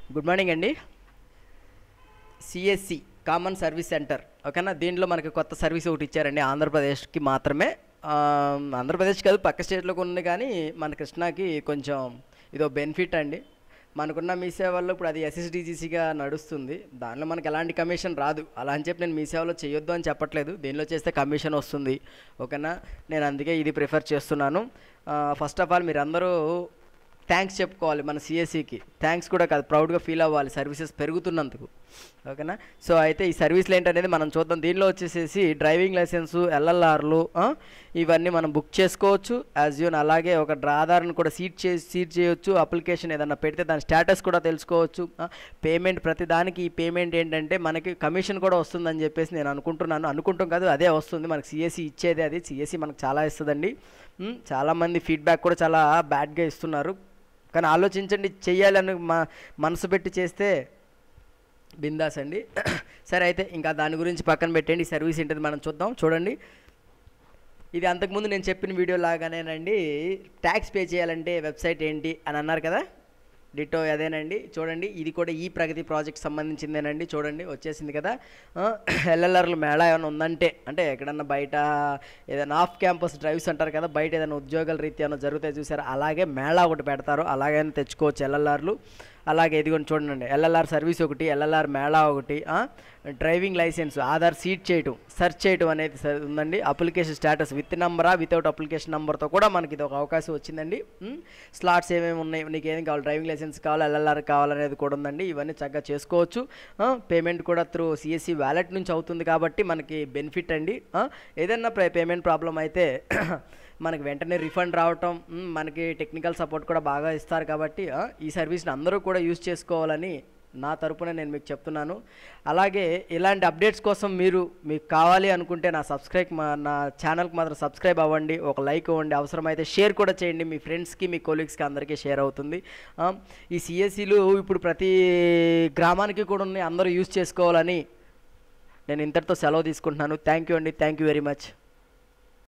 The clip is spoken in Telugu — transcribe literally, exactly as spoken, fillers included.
గుడ్ మార్నింగ్ అండి. సిఎస్సి కామన్ సర్వీస్ సెంటర్ ఓకేనా. దీంట్లో మనకి కొత్త సర్వీస్ ఒకటి ఇచ్చారండి ఆంధ్రప్రదేశ్కి మాత్రమే. ఆంధ్రప్రదేశ్ కాదు పక్క స్టేట్లోకి ఉంది, కానీ మన కృష్ణాకి కొంచెం ఇదో బెనిఫిట్ అండి. మనకున్న మీ సేవల్లో ఇప్పుడు అది ఎస్ఎస్డిజిసిగా నడుస్తుంది. దానిలో మనకి ఎలాంటి కమిషన్ రాదు. అలా అని చెప్పి నేను మీ సేవలో చేయొద్దు అని చెప్పట్లేదు. దీనిలో చేస్తే కమిషన్ వస్తుంది ఓకేనా. నేను అందుకే ఇది ప్రిఫర్ చేస్తున్నాను. ఫస్ట్ ఆఫ్ ఆల్ మీరు అందరూ థ్యాంక్స్ చెప్పుకోవాలి మన సిఎస్సికి. థ్యాంక్స్ కూడా కాదు, ప్రౌడ్గా ఫీల్ అవ్వాలి సర్వీసెస్ పెరుగుతున్నందుకు ఓకేనా. సో అయితే ఈ సర్వీస్లు ఏంటనేది మనం చూద్దాం. దీనిలో వచ్చేసేసి డ్రైవింగ్ లైసెన్సు, ఎల్ఎల్ఆర్లు ఇవన్నీ మనం బుక్ చేసుకోవచ్చు యాజ్ యూన్. అలాగే ఒక ఆధార్ను కూడా సీట్ చే సీట్ చేయొచ్చు. అప్లికేషన్ ఏదన్నా పెడితే దాని స్టేటస్ కూడా తెలుసుకోవచ్చు. పేమెంట్ ప్రతి దానికి ఈ పేమెంట్ ఏంటంటే మనకి కమిషన్ కూడా వస్తుందని చెప్పేసి నేను అనుకుంటున్నాను. అనుకుంటాం కాదు, అదే వస్తుంది మనకి. సిఎస్సి ఇచ్చేది అది. సిఎస్సి మనకు చాలా ఇస్తుందండి. చాలామంది ఫీడ్బ్యాక్ కూడా చాలా బ్యాడ్గా ఇస్తున్నారు. కానీ ఆలోచించండి, చెయ్యాలని మా మనసు పెట్టి చేస్తే బిందాస్ అండి. సరే అయితే ఇంకా దాని గురించి పక్కన పెట్టండి. ఈ సర్వీస్ ఏంటది మనం చూద్దాం. చూడండి, ఇది అంతకుముందు నేను చెప్పిన వీడియో లాగానేనండి. ట్యాక్స్ పే చేయాలంటే వెబ్సైట్ ఏంటి అని అన్నారు కదా, డిటో అదేనండి. చూడండి, ఇది కూడా ఈ ప్రగతి ప్రాజెక్ట్ సంబంధించిందేనండి. చూడండి వచ్చేసింది కదా. ఎల్ఎల్ఆర్లు మేళా ఏమైనా ఉందంటే, అంటే ఎక్కడన్నా బయట ఏదైనా ఆఫ్ క్యాంపస్ డ్రైవ్స్ అంటారు కదా, బయట ఏదైనా ఉద్యోగాల రీత్యా ఏమైనా జరుగుతాయి చూసారు, అలాగే మేళా ఒకటి పెడతారు. అలాగైనా తెచ్చుకోవచ్చు ఎల్ఎల్ఆర్లు. అలాగే ఇదిగోండి చూడండి, ఎల్ఎల్ఆర్ సర్వీస్ ఒకటి, ఎల్ఎల్ఆర్ మేళా ఒకటి, డ్రైవింగ్ లైసెన్స్, ఆధార్ సీట్ చేయటం, సెర్చ్ చేయటం అనేది ఉందండి. అప్లికేషన్ స్టేటస్ విత్ నెంబరా వితౌట్ అప్లికేషన్ నెంబర్తో కూడా మనకి ఇది ఒక అవకాశం వచ్చిందండి. స్లాట్స్ ఏమేమి ఉన్నాయి, నీకు ఏం కావాలి, డ్రైవింగ్ లైసెన్స్ కావాలి, ఎల్ఎల్ఆర్ కావాలనేది కూడా ఉందండి. ఇవన్నీ చక్కగా చేసుకోవచ్చు. పేమెంట్ కూడా త్రూ సిఎస్సి వ్యాలెట్ నుంచి అవుతుంది కాబట్టి మనకి బెనిఫిట్ అండి. ఏదైనా పేమెంట్ ప్రాబ్లం అయితే మనకి వెంటనే రిఫండ్ రావటం, మనకి టెక్నికల్ సపోర్ట్ కూడా బాగా ఇస్తారు. కాబట్టి ఈ సర్వీస్ని అందరూ కూడా యూజ్ చేసుకోవాలని నా తరపున నేను మీకు చెప్తున్నాను. అలాగే ఇలాంటి అప్డేట్స్ కోసం మీరు మీకు కావాలి అనుకుంటే నా సబ్స్క్రైబ్ నా ఛానల్కి మాత్రం సబ్స్క్రైబ్ అవ్వండి, ఒక లైక్ ఇవ్వండి, అవసరమైతే షేర్ కూడా చేయండి. మీ ఫ్రెండ్స్కి మీ కొలీగ్స్కి అందరికీ షేర్ అవుతుంది. ఈ సిఎస్సిలు ఇప్పుడు ప్రతి గ్రామానికి కూడా ఉన్నాయి, అందరూ యూజ్ చేసుకోవాలని నేను ఇంతటితో సెలవు తీసుకుంటున్నాను. థ్యాంక్ యూ అండి. Thank you very much.